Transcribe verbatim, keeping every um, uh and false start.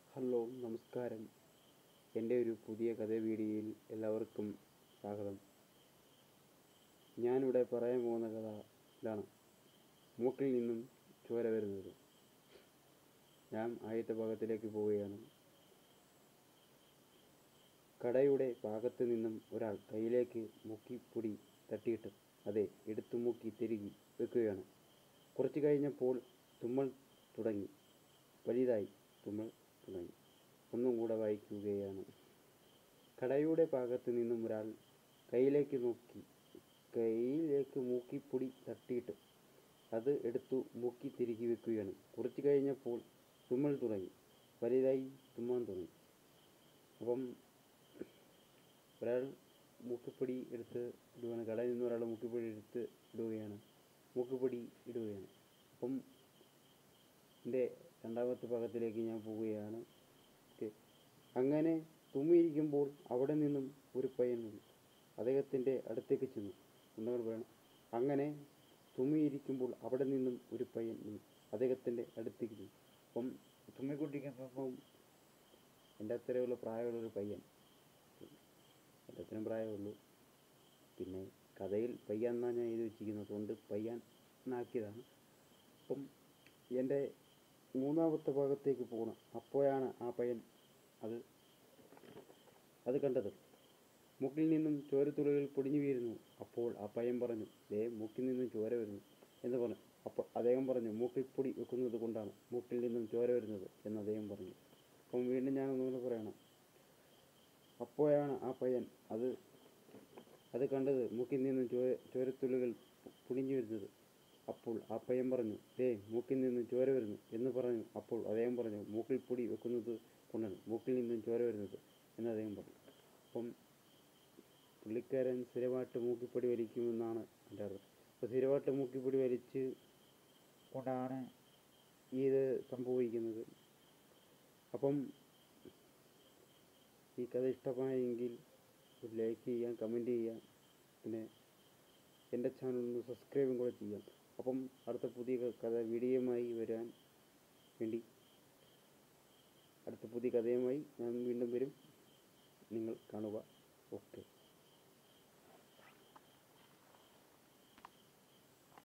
Hello നമസ്കാരം. എൻ്റെ ഒരു പുതിയ കഥ വീഡിയോയിൽ എല്ലാവർക്കും സ്വാഗതം. ഞാനിവിടെ പറയാൻ പോകുന്ന കഥ ഇതാണ്: മൂക്കിൽ നിന്നും ചോര വരുന്നത്. ഞാൻ ആദ്യത്തെ ഭാഗത്തിലേക്ക് പോവുകയാണ്. കടയുടെ ഭാഗത്ത് നിന്നും ഒരാൾ കയ്യിലേക്ക് മൂക്കിപ്പൊടി തട്ടിയിട്ട് അതെ എടുത്തു മൂക്കി തിരികെ വെക്കുകയാണ്. കുറച്ച് കഴിഞ്ഞപ്പോൾ തുമ്മൽ തുടങ്ങി. വലുതായി തുമ്മൽ തുടങ്ങി. ഒന്നും കൂടെ വായിക്കുകയാണ്. കടയുടെ ഭാഗത്ത് നിന്നും ഒരാൾ കയ്യിലേക്ക് നോക്കി കയ്യിലേക്ക് മൂക്കിപ്പൊടി തട്ടിയിട്ട് അത് എടുത്തു മൂക്കി തിരികെ വെക്കുകയാണ്. കുറച്ച് കഴിഞ്ഞപ്പോൾ തുമ്മൽ തുടങ്ങി. വലുതായി തുമ്മാൻ തുടങ്ങി. അപ്പം ഒരാൾ മൂക്കിപ്പൊടി എടുത്ത് ഇടുകയാണ്. കടയിൽ നിന്ന് ഒരാൾ മൂക്കിപ്പൊടി എടുത്ത് ഇടുകയാണ് മൂക്കിപ്പൊടി ഇടുകയാണ് അപ്പം എൻ്റെ രണ്ടാമത്തെ ഭാഗത്തിലേക്ക് ഞാൻ പോവുകയാണ്. ഓക്കെ, അങ്ങനെ തുമ്മിയിരിക്കുമ്പോൾ അവിടെ നിന്നും ഒരു പയ്യൻ അദ്ദേഹത്തിൻ്റെ അടുത്തേക്ക് ചെന്നു. ഒന്നുകൂടെ പറയണം. അങ്ങനെ തുമ്മിയിരിക്കുമ്പോൾ അവിടെ നിന്നും ഒരു പയ്യൻ അദ്ദേഹത്തിൻ്റെ അടുത്തേക്ക് ചെന്നു. അപ്പം തുമ്മിക്കൊണ്ടിരിക്കുമ്പം എൻ്റെ അത്രയുള്ള പ്രായമുള്ളൊരു പയ്യൻ, എൻ്റെ അത്രയും പ്രായമുള്ളൂ. പിന്നെ കഥയിൽ പയ്യൻ എന്നാണ് ഞാൻ എഴുതി വെച്ചിരിക്കുന്നത്, അതുകൊണ്ട് പയ്യൻ എന്നാക്കിയതാണ്. അപ്പം എൻ്റെ മൂന്നാമത്തെ ഭാഗത്തേക്ക് പോകണം. അപ്പോഴാണ് ആ പയ്യൻ അത് അത് കണ്ടത്. മൂക്കിൽ നിന്നും ചോരത്തുള്ളികൾ പൊടിഞ്ഞു വീഴുന്നു. അപ്പോൾ ആ പയ്യൻ പറഞ്ഞു, ദേ മൂക്കിൽ നിന്നും ചോര വരുന്നു എന്ന് പറഞ്ഞു. അപ്പോൾ അദ്ദേഹം പറഞ്ഞു, മൂക്കിൽ പൊടി വെക്കുന്നത് കൊണ്ടാണ് മൂക്കിൽ നിന്നും ചോര വരുന്നത് എന്ന് അദ്ദേഹം പറഞ്ഞു. അപ്പം വീണ്ടും ഞാൻ ഒന്നുകൂടെ പറയണം. അപ്പോഴാണ് ആ പയ്യൻ അത് അത് കണ്ടത്, മൂക്കിൽ നിന്നും ചോര ചോരത്തുള്ളികൾ പൊടിഞ്ഞു വരുന്നത്. അപ്പോൾ ആ പയ്യൻ പറഞ്ഞു, ദേ മൂക്കിൽ നിന്നും ചോര വരുന്നു എന്ന് പറഞ്ഞു. അപ്പോൾ അദ്ദേഹം പറഞ്ഞു, മൂക്കിൽ പൊടി വെക്കുന്നത് കൊണ്ടാണ് മൂക്കിൽ നിന്നും ചോര വരുന്നത് എന്ന് അദ്ദേഹം പറഞ്ഞു. അപ്പം പുള്ളിക്കാരൻ സ്ഥിരമായിട്ട് മൂക്കിപ്പൊടി വലിക്കുമെന്നാണ് എൻ്റെ അറിവ്. അപ്പോൾ സ്ഥിരമായിട്ട് മൂക്കിപ്പൊടി വലിച്ച് കൊണ്ടാണ് ഇത് സംഭവിക്കുന്നത്. അപ്പം ഈ കഥ ഇഷ്ടമായെങ്കിൽ ഒരു ലൈക്ക് ചെയ്യാം, കമൻറ്റ് ചെയ്യാം, പിന്നെ എൻ്റെ ചാനലൊന്ന് സബ്സ്ക്രൈബും കൂടെ ചെയ്യാം. അപ്പം അടുത്ത പുതിയ കഥ വീഡിയോയുമായി വരാൻ വേണ്ടി അടുത്ത പുതിയ കഥയുമായി ഞാൻ വീണ്ടും വരും. നിങ്ങൾ കാണുക. ഓക്കെ.